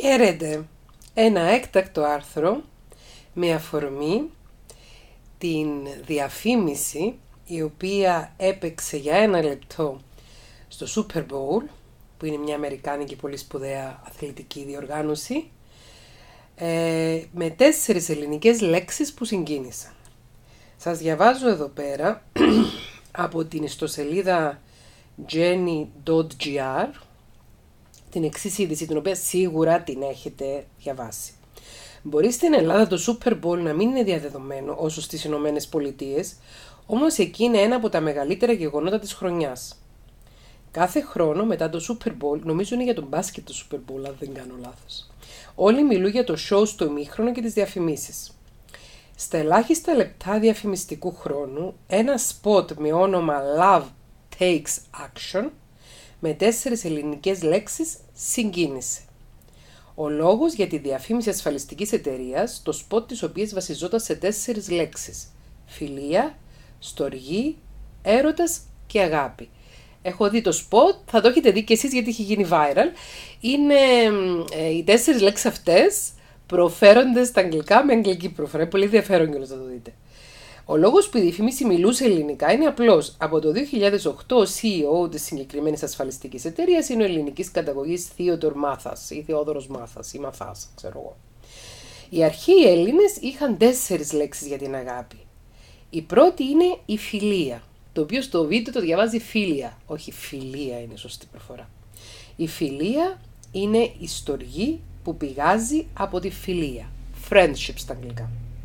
Χαίρετε! Ένα έκτακτο άρθρο με αφορμή την διαφήμιση η οποία έπαιξε για 1 λεπτό στο Super Bowl, που είναι μια αμερικάνικη πολύ σπουδαία αθλητική διοργάνωση, με 4 ελληνικές λέξεις που συγκίνησαν. Σας διαβάζω εδώ πέρα από την ιστοσελίδα jenny.gr την εξής είδηση, την οποία σίγουρα την έχετε διαβάσει. Μπορεί στην Ελλάδα το Super Bowl να μην είναι διαδεδομένο όσο στις Ηνωμένες Πολιτείες, όμως εκεί είναι ένα από τα μεγαλύτερα γεγονότα της χρονιάς. Κάθε χρόνο μετά το Super Bowl, νομίζω είναι για τον μπάσκετ το Super Bowl, αν δεν κάνω λάθος, όλοι μιλούν για το show στο ημίχρονο και τις διαφημίσεις. Στα ελάχιστα λεπτά διαφημιστικού χρόνου, ένα σποτ με όνομα Love Takes Action με 4 ελληνικές λέξεις συγκίνησε. Ο λόγος για τη διαφήμιση ασφαλιστικής εταιρείας, το σποτ της οποίας βασιζόταν σε 4 λέξεις: φιλία, στοργή, έρωτας και αγάπη. Έχω δει το σποτ, θα το έχετε δει και εσείς γιατί έχει γίνει viral. Είναι οι 4 λέξεις αυτές προφέρονται στα αγγλικά με αγγλική προφορά. Πολύ ενδιαφέρον κιόλας να το δείτε. Ο λόγος που η διαφήμιση μιλούσε ελληνικά είναι απλός. Από το 2008 ο CEO της συγκεκριμένης ασφαλιστικής εταιρείας είναι ο ελληνικής καταγωγής Θείοδωρ Μάθας ή Θεόδωρος Μάθας ή Μαθάς, ξέρω εγώ. Οι αρχαίοι Έλληνες είχαν 4 λέξεις για την αγάπη. Η πρώτη είναι η φιλία, το οποίο στο βίντεο το διαβάζει φίλια, όχι φιλία είναι σωστή προφορά. Η φιλία είναι η στοργή που πηγάζει από τη φιλία, friendship στα αγγλικά.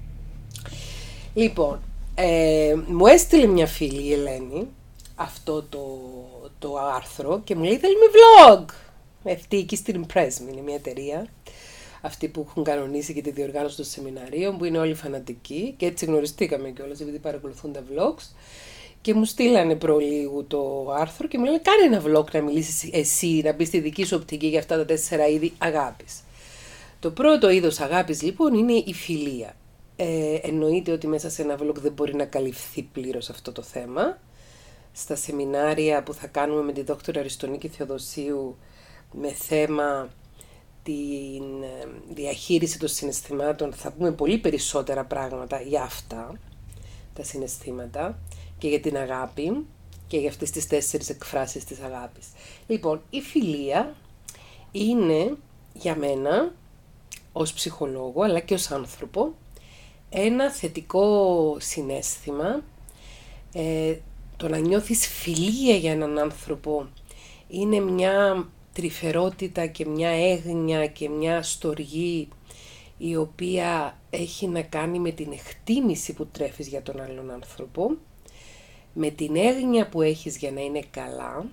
Λοιπόν, μου έστειλε μια φίλη η Ελένη αυτό το άρθρο και μου λέει θέλουμε vlog. Αυτή εκεί στην Impress είναι μια εταιρεία, αυτή που έχουν κανονίσει και τη διοργάνωση των σεμιναρίων, που είναι όλοι φανατικοί και έτσι γνωριστήκαμε κιόλας επειδή παρακολουθούν τα vlogs και μου στείλανε προλίγου το άρθρο και μου λένε κάνε ένα vlog να μιλήσεις εσύ, να πεις τη δική σου οπτική για αυτά τα 4 είδη αγάπης. Το πρώτο είδος αγάπης λοιπόν είναι η φιλία. Εννοείται ότι μέσα σε ένα vlog δεν μπορεί να καλυφθεί πλήρως αυτό το θέμα. Στα σεμινάρια που θα κάνουμε με τη δόκτωρα Αριστονίκη Θεοδοσίου με θέμα την διαχείριση των συναισθημάτων θα πούμε πολύ περισσότερα πράγματα για αυτά τα συναισθήματα και για την αγάπη και για αυτές τις 4 εκφράσεις της αγάπης. Λοιπόν, η φιλία είναι για μένα ως ψυχολόγο αλλά και ως άνθρωπο ένα θετικό συναίσθημα. Το να νιώθεις φιλία για έναν άνθρωπο είναι μια τρυφερότητα και μια έγνοια και μια στοργή η οποία έχει να κάνει με την εκτίμηση που τρέφεις για τον άλλον άνθρωπο, με την έγνοια που έχεις για να είναι καλά,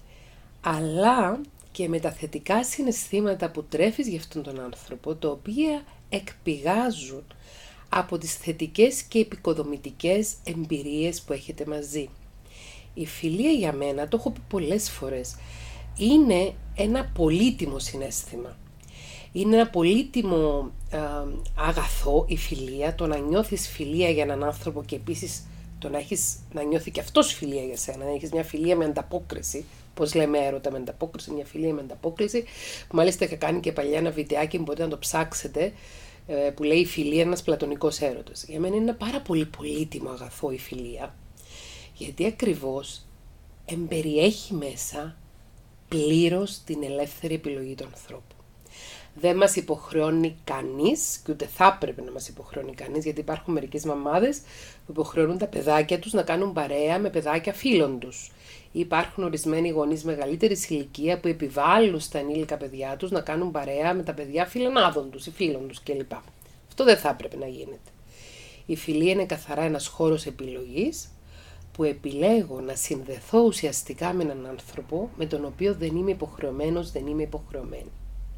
αλλά και με τα θετικά συναισθήματα που τρέφεις για αυτόν τον άνθρωπο, τα οποία εκπηγάζουν από τις θετικές και επικοδομητικές εμπειρίες που έχετε μαζί. Η φιλία για μένα, το έχω πει πολλές φορές, είναι ένα πολύτιμο συναίσθημα. Είναι ένα πολύτιμο αγαθό η φιλία, το να νιώθεις φιλία για έναν άνθρωπο και επίσης το να νιώθει και αυτός φιλία για σένα, να έχεις μια φιλία με ανταπόκριση, πώς λέμε έρωτα με ανταπόκριση, μια φιλία με ανταπόκριση, που μάλιστα είχα κάνει και παλιά ένα βιντεάκι, μπορείτε να το ψάξετε, που λέει η φιλία ένας πλατωνικός έρωτας. Για μένα είναι ένα πάρα πολύ πολύτιμο αγαθό η φιλία, γιατί ακριβώς εμπεριέχει μέσα πλήρως την ελεύθερη επιλογή του ανθρώπου. Δεν μας υποχρεώνει κανείς και ούτε θα έπρεπε να μας υποχρεώνει κανείς, γιατί υπάρχουν μερικές μαμάδες που υποχρεώνουν τα παιδάκια τους να κάνουν παρέα με παιδάκια φίλων τους. Υπάρχουν ορισμένοι γονείς μεγαλύτερης ηλικία που επιβάλλουν στα ενήλικα παιδιά τους να κάνουν παρέα με τα παιδιά φιλενάδων τους ή φίλων τους κλπ. Αυτό δεν θα έπρεπε να γίνεται. Η φιλία είναι καθαρά ένας χώρος επιλογής που επιλέγω να συνδεθώ ουσιαστικά με έναν άνθρωπο με τον οποίο δεν είμαι υποχρεωμένος, δεν είμαι υποχρεωμένη.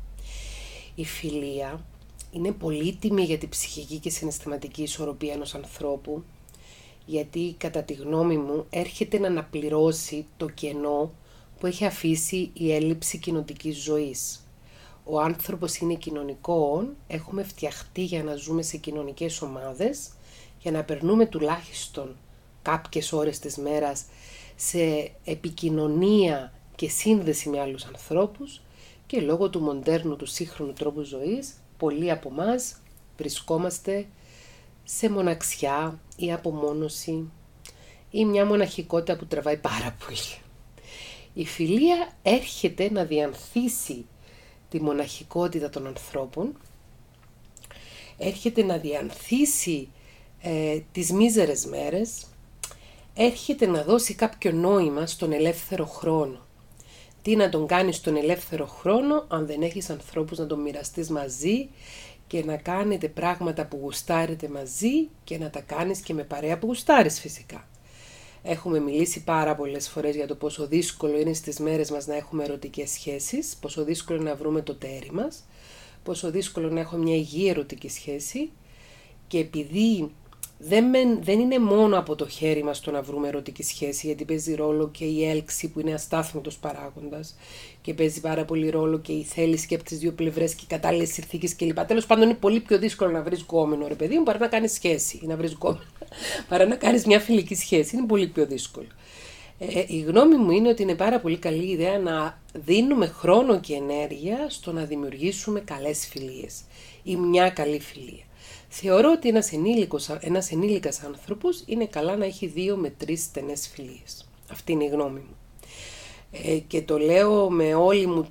Η φιλία είναι πολύτιμη για την ψυχική και συναισθηματική ισορροπία ενός ανθρώπου, γιατί κατά τη γνώμη μου έρχεται να αναπληρώσει το κενό που έχει αφήσει η έλλειψη κοινωνικής ζωής. Ο άνθρωπος είναι κοινωνικό, έχουμε φτιαχτεί για να ζούμε σε κοινωνικές ομάδες, για να περνούμε τουλάχιστον κάποιες ώρες της μέρας σε επικοινωνία και σύνδεση με άλλους ανθρώπους και λόγω του μοντέρνου, του σύγχρονου τρόπου ζωής, πολλοί από εμάς βρισκόμαστε σε μοναξιά ή απομόνωση ή μια μοναχικότητα που τραβάει πάρα πολύ. Η φιλία έρχεται να διανθίσει τη μοναχικότητα των ανθρώπων, έρχεται να διανθίσει τις μίζερες μέρες, έρχεται να δώσει κάποιο νόημα στον ελεύθερο χρόνο. Τι να τον κάνεις στον ελεύθερο χρόνο αν δεν έχεις ανθρώπους να τον μοιραστείς μαζί και να κάνετε πράγματα που γουστάρετε μαζί και να τα κάνεις και με παρέα που γουστάρεις φυσικά. Έχουμε μιλήσει πάρα πολλές φορές για το πόσο δύσκολο είναι στις μέρες μας να έχουμε ερωτικές σχέσεις, πόσο δύσκολο είναι να βρούμε το τέρι μας, πόσο δύσκολο να έχουμε μια υγιή ερωτική σχέση και επειδή δεν είναι μόνο από το χέρι μας το να βρούμε ερωτική σχέση, γιατί παίζει ρόλο και η έλξη που είναι αστάθμητος παράγοντας και παίζει πάρα πολύ ρόλο και η θέληση και από τις δύο πλευρές και οι κατάλληλες συνθήκες κλπ. Τέλος πάντων, είναι πολύ πιο δύσκολο να βρεις γκόμενο, ρε παιδί μου, παρά να κάνεις σχέση ή να βρεις γκόμενο, παρά να κάνεις μια φιλική σχέση. Είναι πολύ πιο δύσκολο. Η γνώμη μου είναι ότι είναι πάρα πολύ καλή ιδέα να δίνουμε χρόνο και ενέργεια στο να δημιουργήσουμε καλές φιλίες ή μια καλή φιλία. Θεωρώ ότι ένας ενήλικας άνθρωπος είναι καλά να έχει 2 με 3 στενές φιλίες. Αυτή είναι η γνώμη μου. Και το λέω με όλη μου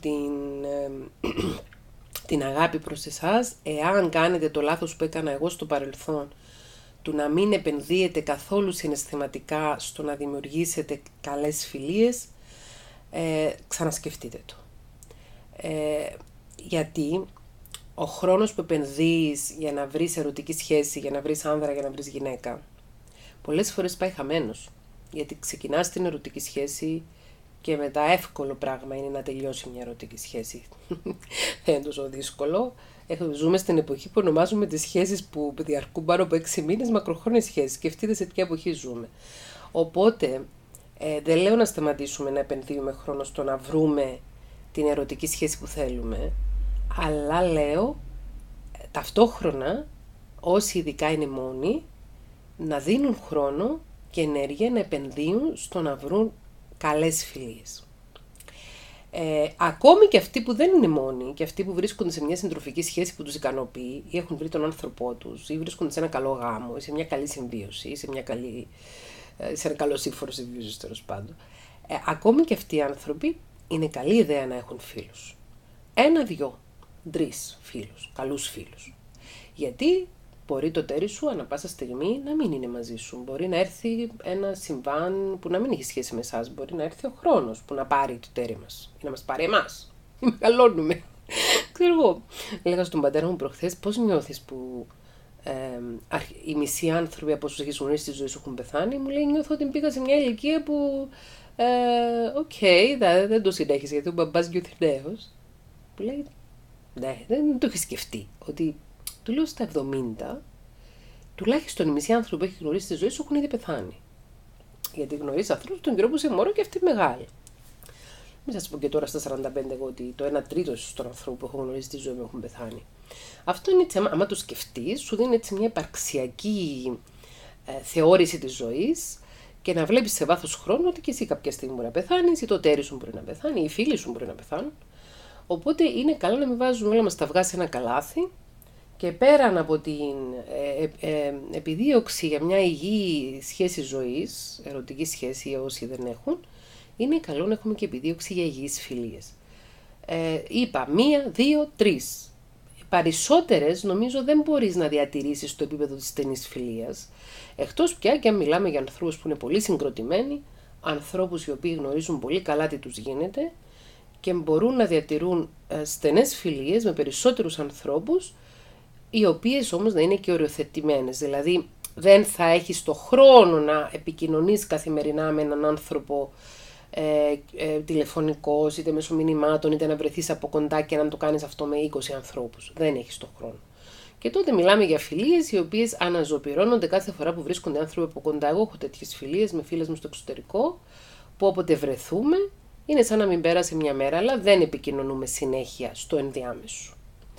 την αγάπη προς εσάς. Εάν κάνετε το λάθος που έκανα εγώ στο παρελθόν, του να μην επενδύετε καθόλου συναισθηματικά στο να δημιουργήσετε καλές φιλίες, ξανασκεφτείτε το. Γιατί ο χρόνος που επενδύεις για να βρεις ερωτική σχέση, για να βρεις άνδρα, για να βρεις γυναίκα, πολλές φορές πάει χαμένος. Γιατί ξεκινάς την ερωτική σχέση και μετά εύκολο πράγμα είναι να τελειώσει μια ερωτική σχέση. Δεν είναι τόσο δύσκολο. Ζούμε στην εποχή που ονομάζουμε τις σχέσεις που διαρκούν πάνω από 6 μήνες μακροχρόνιες σχέσεις. Σκεφτείτε σε ποια εποχή ζούμε. Οπότε δεν λέω να σταματήσουμε να επενδύουμε χρόνο στο να βρούμε την ερωτική σχέση που θέλουμε, αλλά λέω ταυτόχρονα όσοι ειδικά είναι μόνοι να δίνουν χρόνο και ενέργεια να επενδύουν στο να βρουν καλές φιλίες. Ακόμη και αυτοί που δεν είναι μόνοι και αυτοί που βρίσκονται σε μια συντροφική σχέση που τους ικανοποιεί ή έχουν βρει τον άνθρωπό τους ή βρίσκονται σε ένα καλό γάμο ή σε μια καλή συμβίωση ή σε ένα καλό σύμφωνο συμβίωσης τέλος πάντων. Ακόμη και αυτοί οι άνθρωποι είναι καλή ιδέα να έχουν φίλους. 1, 2, 3 φίλους, καλούς φίλους. Γιατί μπορεί το τέρι σου ανά πάσα στιγμή να μην είναι μαζί σου. Μπορεί να έρθει ένα συμβάν που να μην έχει σχέση με εσάς. Μπορεί να έρθει ο χρόνος που να πάρει το τέρι μας ή να μας πάρει εμάς. Μεγαλώνουμε. Ξέρω εγώ. Λέγα στον πατέρα μου προχθές, πώς νιώθεις που οι μισοί άνθρωποι από όσους έχεις γνωρίσει στη ζωή σου έχουν πεθάνει? Μου λέει, νιώθω ότι πήγα σε μια ηλικία που δεν το συνέχισε γιατί ο μπαμπάς νιώθει νέος. Που λέει, ναι, δεν το έχει σκεφτεί. Ότι του λέω στα 70, τουλάχιστον οι μισοί άνθρωποι που έχει γνωρίσει στη ζωή σου έχουν ήδη πεθάνει. Γιατί γνωρίζει ανθρώπους τον καιρό που είσαι μωρό και αυτοί μεγάλοι. Μην σας πω και τώρα στα 45 εγώ ότι το 1/3 των ανθρώπων που έχω γνωρίσει στη ζωή μου έχουν πεθάνει. Αυτό είναι έτσι, άμα το σκεφτείς, σου δίνει έτσι μια υπαρξιακή θεώρηση της ζωής και να βλέπεις σε βάθος χρόνου ότι και εσύ κάποια στιγμή μπορεί να πεθάνεις ή το τέρι σου μπορεί να πεθάνει ή οι φίλοι σου μπορεί να πεθάνουν. Οπότε είναι καλό να μην βάζουμε όλα μας τα αυγά σε ένα καλάθι και πέραν από την επιδίωξη για μια υγιή σχέση ζωής, ερωτική σχέση όσοι δεν έχουν, είναι καλό να έχουμε και επιδίωξη για υγιείς φιλίες. Είπα 1, 2, 3. Περισσότερες νομίζω δεν μπορείς να διατηρήσεις το επίπεδο της στενής φιλίας, εκτός πια και αν μιλάμε για ανθρώπους που είναι πολύ συγκροτημένοι, ανθρώπους οι οποίοι γνωρίζουν πολύ καλά τι τους γίνεται και μπορούν να διατηρούν στενές φιλίες με περισσότερους ανθρώπους, οι οποίες όμως να είναι και οριοθετημένες. Δηλαδή δεν θα έχεις το χρόνο να επικοινωνείς καθημερινά με έναν άνθρωπο τηλεφωνικός, είτε μέσω μηνυμάτων, είτε να βρεθείς από κοντά και να το κάνεις αυτό με 20 ανθρώπους. Δεν έχεις το χρόνο. Και τότε μιλάμε για φιλίες οι οποίες αναζωπυρώνονται κάθε φορά που βρίσκονται άνθρωποι από κοντά. Εγώ έχω τέτοιες φιλίες με φίλες μου στο εξωτερικό, που όποτε βρεθούμε είναι σαν να μην πέρασε μια μέρα, αλλά δεν επικοινωνούμε συνέχεια στο ενδιάμεσο.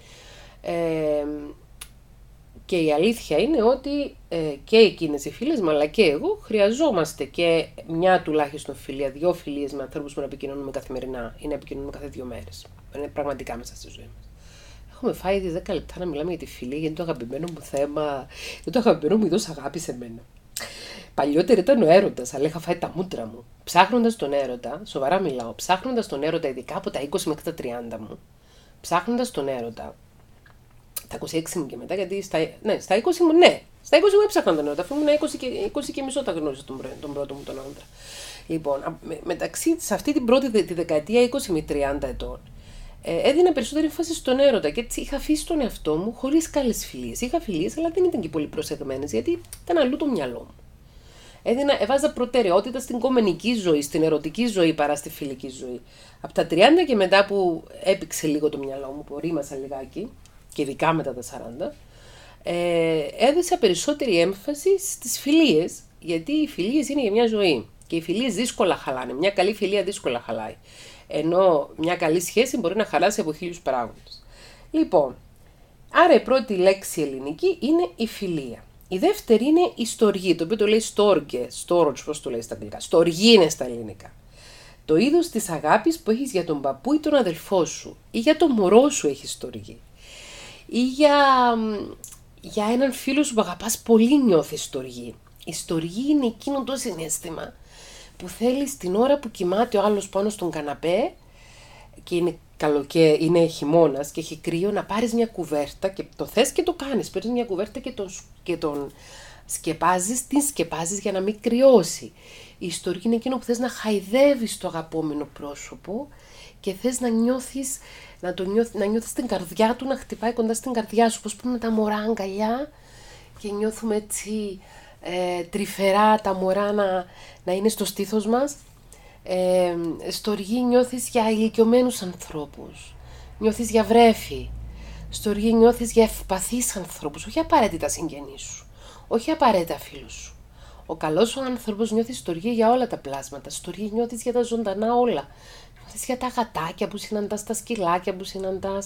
Και η αλήθεια είναι ότι και εκείνες οι φίλες μου, αλλά και εγώ, χρειαζόμαστε και μια τουλάχιστον φιλία, 2 φιλίες με ανθρώπους που να επικοινωνούμε καθημερινά ή να επικοινωνούμε κάθε 2 μέρες. είναι πραγματικά μέσα στη ζωή μας. Έχουμε φάει ήδη 10 λεπτά να μιλάμε για τη φιλία, γιατί είναι το αγαπημένο μου θέμα, είναι το αγαπημένο μου είδος αγάπη σε μένα. Παλιότερα ήταν ο έρωτας, αλλά είχα φάει τα μούτρα μου. Ψάχνοντας τον έρωτα, σοβαρά μιλάω, ψάχνοντας τον έρωτα, ειδικά από τα 20 μέχρι τα 30 μου, ψάχνοντας τον έρωτα, τα 26 μου και μετά, γιατί στα 20 μου, ναι, στα 20 μου έψαχνα τον έρωτα, αφού ήμουν 20 και μισό τα γνώρισα τον πρώτο μου τον άντρα. Λοιπόν, μεταξύ, σε αυτή την πρώτη τη δεκαετία 20 με 30 ετών, έδινα περισσότερη έμφαση στον έρωτα και έτσι είχα αφήσει τον εαυτό μου χωρίς καλές φιλίες. Είχα φιλίες, αλλά δεν ήταν και πολύ προσεγμένες, γιατί ήταν αλλού το μυαλό μου. Έβαζα προτεραιότητα στην κομμενική ζωή, στην ερωτική ζωή παρά στη φιλική ζωή. Από τα 30 και μετά που έπηξε λίγο το μυαλό μου, που ορίμασα λιγάκι, και ειδικά μετά τα 40, έδωσα περισσότερη έμφαση στις φιλίες, γιατί οι φιλίες είναι για μια ζωή. Και οι φιλίες δύσκολα χαλάνε. Μια καλή φιλία δύσκολα χαλάει. Ενώ μια καλή σχέση μπορεί να χαλάσει από 1000 παράγοντες. Λοιπόν, άρα η πρώτη λέξη ελληνική είναι η φιλία. Η δεύτερη είναι η στοργή, το οποίο το λέει storge, πώς το λέει στα αγγλικά. Στοργή είναι στα ελληνικά. Το είδος της αγάπης που έχεις για τον παππού ή τον αδελφό σου, ή για το μωρό σου έχεις στοργή. Ή για έναν φίλο σου που αγαπάς πολύ νιώθεις στοργή. Η στοργή είναι εκείνο το συναίσθημα που θέλεις την ώρα που κοιμάται ο άλλος πάνω στον καναπέ και είναι χειμώνας και έχει κρύο, να πάρεις μια κουβέρτα και το θες και το κάνεις. Παίρνεις μια κουβέρτα και τον σκεπάζεις, την σκεπάζεις για να μην κρυώσει. Η στοργή είναι εκείνο που θες να χαϊδεύεις το αγαπόμενο πρόσωπο και θες να νιώθεις, να νιώθεις την καρδιά του να χτυπάει κοντά στην καρδιά σου. Πώς πούμε τα μωρά αγκαλιά και νιώθουμε έτσι τρυφερά τα μωρά να είναι στο στήθος μας. Στοργή νιώθεις για ηλικιωμένους ανθρώπους, νιώθεις για βρέφη, στοργή νιώθεις για ευπαθείς ανθρώπους, όχι απαραίτητα συγγενείς σου, όχι απαραίτητα φίλους σου. Ο καλός ο άνθρωπος νιώθει στοργή για όλα τα πλάσματα, στοργή νιώθεις για τα ζωντανά όλα, νιώθεις για τα γατάκια που συναντάς, τα σκυλάκια που συναντάς,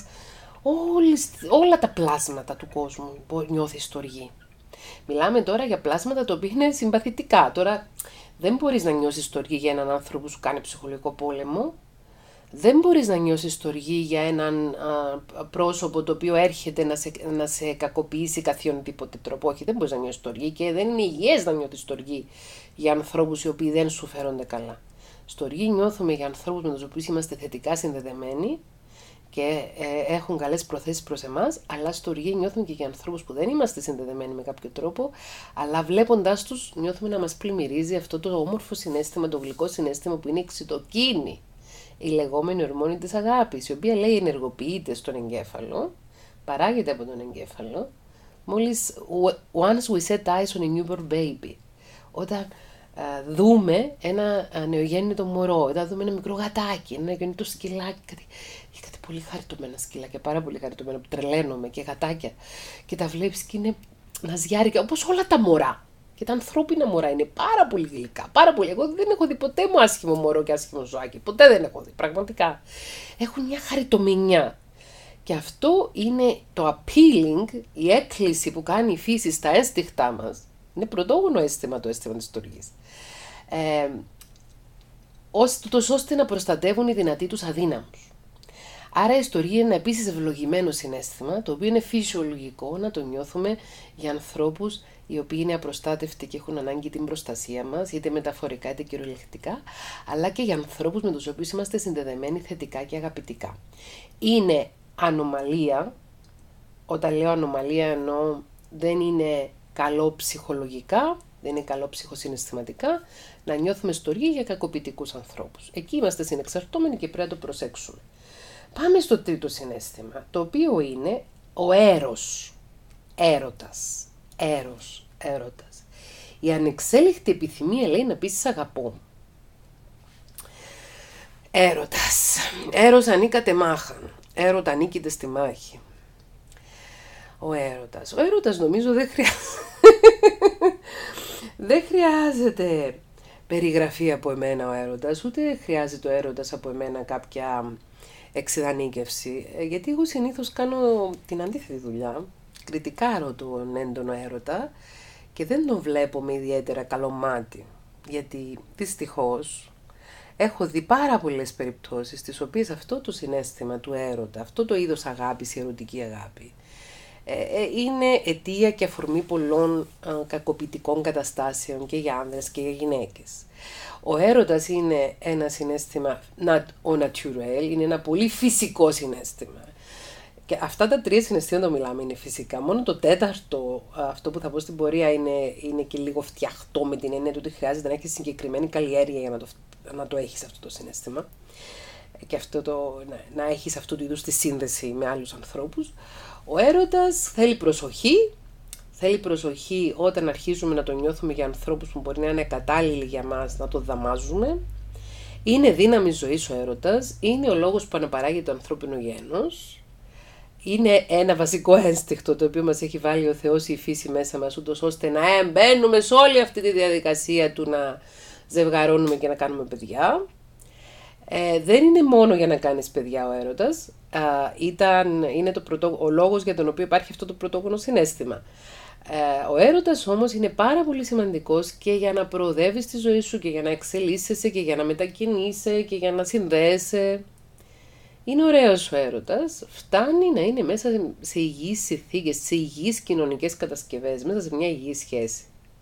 όλα τα πλάσματα του κόσμου νιώθεις στοργή. Μιλάμε τώρα για πλάσματα τα οποία είναι συμπαθητικά. Τώρα δεν μπορείς να νιώσεις στοργή για έναν άνθρωπο που σου κάνει ψυχολογικό πόλεμο. Δεν μπορείς να νιώσεις στοργή για έναν πρόσωπο το οποίο έρχεται να σε κακοποιήσει καθιονδήποτε τρόπο. Όχι, δεν μπορείς να νιώσεις στοργή και δεν είναι υγιές να νιώθεις στοργή για ανθρώπους οι οποίοι δεν σου φέρονται καλά. Στοργή νιώθουμε για ανθρώπους με τους οποίους είμαστε θετικά συνδεδεμένοι και έχουν καλές προθέσεις προς εμάς, αλλά στοργή νιώθουμε και για ανθρώπους που δεν είμαστε συνδεδεμένοι με κάποιο τρόπο, αλλά βλέποντάς τους νιώθουμε να μας πλημμυρίζει αυτό το όμορφο συναίσθημα, το γλυκό συναίσθημα που είναι η οξυτοκίνη, η λεγόμενη ορμόνη της αγάπης, η οποία λέει ενεργοποιείται στον εγκέφαλο, παράγεται από τον εγκέφαλο, μόλις once we set eyes on a newborn baby, όταν δούμε ένα νεογέννητο μωρό, όταν δούμε ένα μικρό γατάκι, ένα νεογέννητο σκυλάκι, κάτι πολύ χαριτωμένα σκυλάκια, πάρα πολύ χαριτωμένα που τρελαίνομαι και γατάκια και τα βλέπεις και είναι ναζιάρικα όπως όλα τα μωρά. Και τα ανθρώπινα μωρά είναι πάρα πολύ γλυκά, πάρα πολύ. Εγώ δεν έχω δει ποτέ μου άσχημο μωρό και άσχημο ζωάκι, ποτέ δεν έχω δει, πραγματικά. Έχουν μια χαριτομηνιά. Και αυτό είναι το appealing, η έκκληση που κάνει η φύση στα ένστικτά μας. Είναι πρωτόγονο αίσθημα το αίσθημα της στοργής. Ώστε να προστατεύουν οι δυνατοί τους αδύναμους. Άρα η στοργή είναι ένα επίσης ευλογημένο συναίσθημα, το οποίο είναι φυσιολογικό να το νιώθουμε για ανθρώπους οι οποίοι είναι απροστάτευτοι και έχουν ανάγκη την προστασία μας, είτε μεταφορικά είτε κυριολεκτικά, αλλά και για ανθρώπους με τους οποίους είμαστε συνδεδεμένοι θετικά και αγαπητικά. Είναι ανομαλία, όταν λέω ανομαλία εννοώ δεν είναι καλό ψυχολογικά, δεν είναι καλό ψυχοσυναισθηματικά, να νιώθουμε στοργή για κακοποιητικούς ανθρώπους. Εκεί είμαστε συνεξαρτώμενοι και πρέπει να το προσέξουμε. Πάμε στο τρίτο συναίσθημα, το οποίο είναι ο έρος, έρωτας. Η ανεξέλεκτη επιθυμία λέει να πεις αγαπώ. Έρος ανήκατε μάχαν, έρωτα ανήκετε στη μάχη. Ο έρωτας νομίζω δεν χρειάζεται περιγραφή από εμένα ο έρωτας, ούτε χρειάζεται ο έρωτας από εμένα κάποια εξειδανίκευση, γιατί εγώ συνήθως κάνω την αντίθετη δουλειά, κριτικάρω τον έντονο έρωτα και δεν τον βλέπω με ιδιαίτερα καλό μάτι, γιατί δυστυχώς έχω δει πάρα πολλές περιπτώσεις στις οποίες αυτό το συναίσθημα του έρωτα, αυτό το είδος αγάπης, η ερωτική αγάπη, είναι αιτία και αφορμή πολλών κακοποιητικών καταστάσεων και για άνδρες και για γυναίκες. Ο έρωτας είναι ένα συναίσθημα ο naturel, είναι ένα πολύ φυσικό συναίσθημα. Και αυτά τα τρία συναισθήματα μιλάμε είναι φυσικά. Μόνο το τέταρτο, αυτό που θα πω στην πορεία, είναι και λίγο φτιαχτό με την έννοια του ότι χρειάζεται να έχεις συγκεκριμένη καλλιέργεια για να το έχεις αυτό το συναίσθημα. Και να έχεις αυτού του είδους τη σύνδεση με άλλους ανθρώπους. Ο έρωτας θέλει προσοχή. Θέλει προσοχή όταν αρχίζουμε να το νιώθουμε για ανθρώπους που μπορεί να είναι κατάλληλοι για μας, να το δαμάζουμε. Είναι δύναμη ζωής ο έρωτας. Είναι ο λόγος που αναπαράγει το ανθρώπινο γένος. Είναι ένα βασικό ένστικτο το οποίο μας έχει βάλει ο Θεός ή η φύση μέσα μας, ούτως ώστε να μπαίνουμε σε όλη αυτή τη διαδικασία του να ζευγαρώνουμε και να κάνουμε παιδιά. Δεν είναι μόνο για να κάνεις παιδιά ο έρωτας, είναι ο λόγος για τον οποίο υπάρχει αυτό το πρωτόγονο συναίσθημα. Ο έρωτας όμως είναι πάρα πολύ σημαντικός και για να προοδεύεις τη ζωή σου και για να εξελίσσεσαι και για να μετακινείσαι και για να συνδέεσαι. Είναι ωραίος ο έρωτας, φτάνει να είναι μέσα σε υγιείς συνθήκες, σε υγιείς κοινωνικές κατασκευές, μέσα σε μια υγιή σχέση.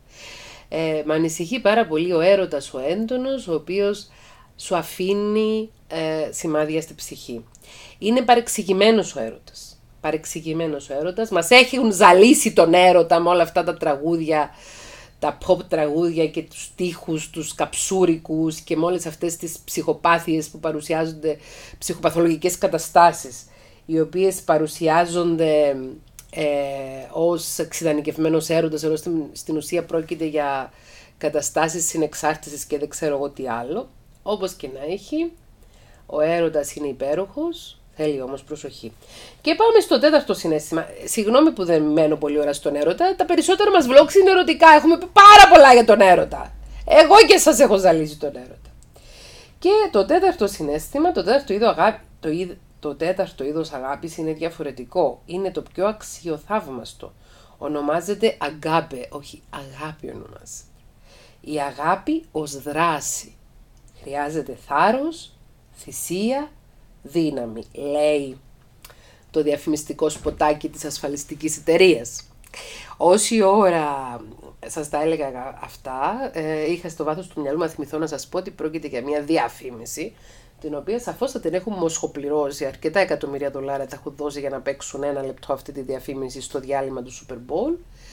Με ανησυχεί πάρα πολύ ο έρωτας ο έντονος, ο οποίος σου αφήνει σημάδια στη ψυχή. Είναι παρεξηγημένος ο έρωτας. Παρεξηγημένος ο έρωτας. Μας έχουν ζαλίσει τον έρωτα με όλα αυτά τα τραγούδια, τα pop τραγούδια και τους στίχους, τους καψούρικους και με όλες αυτές τις ψυχοπάθειες που παρουσιάζονται, ψυχοπαθολογικές καταστάσεις, οι οποίες παρουσιάζονται ως εξειδανικευμένος έρωτας, ενώ στην ουσία πρόκειται για καταστάσεις συνεξάρτησης και δεν ξέρω εγώ τι άλλο. Όπως και να έχει, ο έρωτας είναι υπέροχος, θέλει όμως προσοχή. Και πάμε στο τέταρτο συναίσθημα. Συγγνώμη που δεν μένω πολύ ώρα στον έρωτα, τα περισσότερα μας vlogs είναι ερωτικά, έχουμε πει πάρα πολλά για τον έρωτα. Εγώ και σας έχω ζαλίσει τον έρωτα. Και το τέταρτο συναίσθημα, το τέταρτο είδος αγάπης είναι διαφορετικό. Είναι το πιο αξιοθαύμαστο. Ονομάζεται αγκάπε, όχι αγάπη ονομάζεται. Η αγάπη ως δράση. Χρειάζεται θάρρος, θυσία, δύναμη, λέει το διαφημιστικό σποτάκι της ασφαλιστικής εταιρείας. Όση ώρα σας τα έλεγα αυτά, είχα στο βάθος του μυαλού να θυμηθώ να σας πω ότι πρόκειται για μια διαφήμιση, την οποία σαφώς θα την έχουν μοσχοπληρώσει, αρκετά εκατομμύρια δολάρια θα έχουν δώσει για να παίξουν ένα λεπτό αυτή τη διαφήμιση στο διάλειμμα του Super Bowl.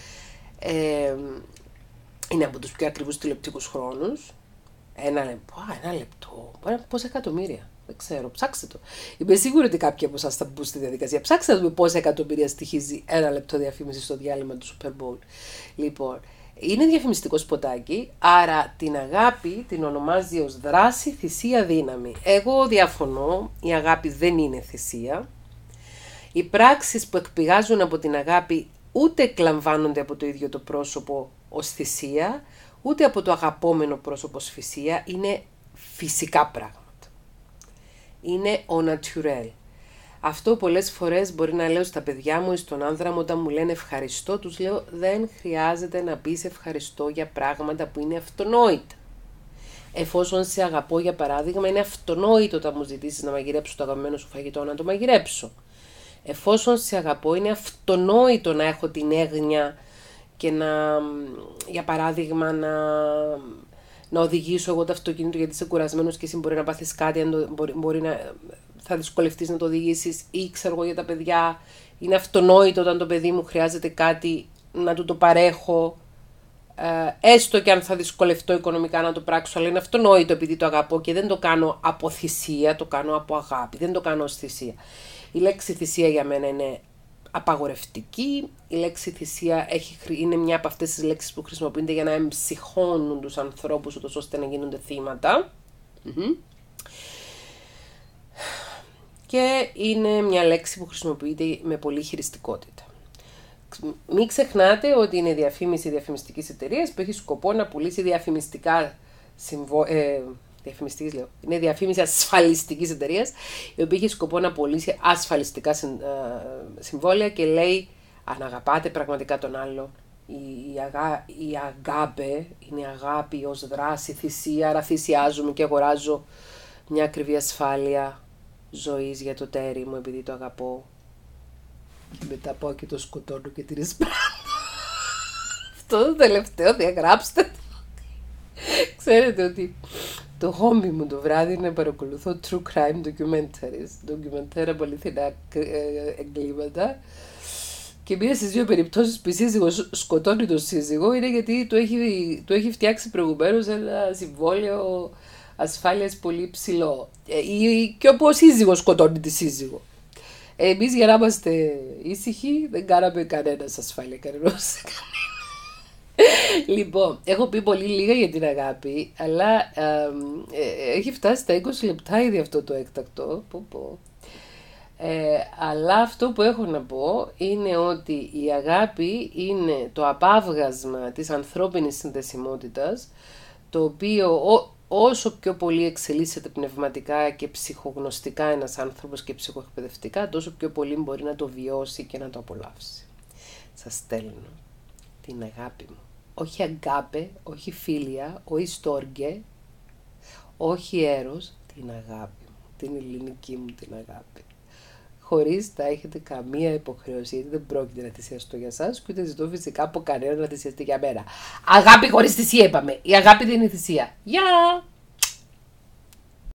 Είναι από τους πιο ακριβούς τηλεοπτικούς χρόνους. Ένα λεπτό, πόσα εκατομμύρια, δεν ξέρω, ψάξτε το. Είμαι σίγουρη ότι κάποιοι από εσάς θα μπουν στη διαδικασία. Ψάξτε να δούμε πόσα εκατομμύρια στοιχίζει ένα λεπτό διαφήμιση στο διάλειμμα του Super Bowl. Λοιπόν, είναι διαφημιστικό σποτάκι, άρα την αγάπη την ονομάζει ως δράση, θυσία, δύναμη. Εγώ διαφωνώ, η αγάπη δεν είναι θυσία. Οι πράξεις που εκπηγάζουν από την αγάπη ούτε εκλαμβάνονται από το ίδιο το πρόσωπο ως θυσία, ούτε από το αγαπόμενο πρόσωπο ως θυσία, είναι φυσικά πράγματα. Είναι ο naturel. Αυτό πολλές φορές μπορεί να λέω στα παιδιά μου ή στον άνδρα μου όταν μου λένε ευχαριστώ, τους λέω δεν χρειάζεται να πεις ευχαριστώ για πράγματα που είναι αυτονόητα. Εφόσον σε αγαπώ για παράδειγμα, είναι αυτονόητο όταν μου ζητήσεις να μαγειρέψω το αγαπημένο σου φαγητό να το μαγειρέψω. Εφόσον σε αγαπώ, είναι αυτονόητο να έχω την έγνοια και για παράδειγμα, να οδηγήσω εγώ το αυτοκίνητο γιατί είσαι κουρασμένος και εσύ μπορεί να πάθεις κάτι, θα δυσκολευτείς να το οδηγήσεις, ή ξέρω εγώ για τα παιδιά, είναι αυτονόητο όταν το παιδί μου χρειάζεται κάτι να του το παρέχω, έστω και αν θα δυσκολευτώ οικονομικά να το πράξω, αλλά είναι αυτονόητο επειδή το αγαπώ και δεν το κάνω από θυσία, το κάνω από αγάπη, δεν το κάνω ως θυσία. Η λέξη θυσία για μένα είναι απαγορευτική. Η λέξη θυσία είναι μια από αυτές τις λέξεις που χρησιμοποιούνται για να εμψυχώνουν τους ανθρώπους ούτως ώστε να γίνονται θύματα. Και είναι μια λέξη που χρησιμοποιείται με πολύ χειριστικότητα. Μην ξεχνάτε ότι είναι διαφήμιση διαφημιστικής εταιρείας που έχει σκοπό να πουλήσει διαφημιστικά είναι διαφήμιση ασφαλιστικής εταιρείας, η οποία έχει σκοπό να πουλήσει ασφαλιστικά συμβόλαια και λέει αν αγαπάτε πραγματικά τον άλλο η αγκάπε είναι η αγάπη ως δράση, θυσία, άρα θυσιάζομαι και αγοράζω μια ακριβή ασφάλεια ζωής για το τέρι μου επειδή το αγαπώ. Και μετά πάω και το σκοτώνω και την εισπράττω. Αυτό το τελευταίο διαγράψτε. Ξέρετε ότι το χόμπι μου το βράδυ είναι να παρακολουθώ true crime documentaries, ντοκιμαντέρ από αληθινά εγκλήματα. Και μία στις δύο περιπτώσεις που η σύζυγος σκοτώνει τον σύζυγο είναι γιατί του έχει φτιάξει προηγουμένως ένα συμβόλαιο ασφάλειας πολύ ψηλό. Ή και όπου ο σύζυγος σκοτώνει τη σύζυγο. Εμείς για να είμαστε ήσυχοι δεν κάναμε κανένας ασφάλεια κανένας. Λοιπόν, έχω πει πολύ λίγα για την αγάπη, αλλά έχει φτάσει στα 20 λεπτά ήδη αυτό το έκτακτο. Αλλά αυτό που έχω να πω είναι ότι η αγάπη είναι το απάβγασμα της ανθρώπινης συνδεσιμότητας, το οποίο όσο πιο πολύ εξελίσσεται πνευματικά και ψυχογνωστικά ένας άνθρωπος και ψυχοεκπαιδευτικά, τόσο πιο πολύ μπορεί να το βιώσει και να το απολαύσει. Σας στέλνω την αγάπη μου. Όχι αγκάπε, όχι φίλια, όχι στόργε, όχι έρος, την αγάπη μου, την ελληνική μου την αγάπη. Χωρίς να έχετε καμία υποχρέωση, γιατί δεν πρόκειται να θυσιαστώ για εσάς και ούτε ζητώ φυσικά από κανένα να θυσιαστεί για μένα. Αγάπη χωρίς θυσία είπαμε. Η αγάπη δεν είναι θυσία. Γεια!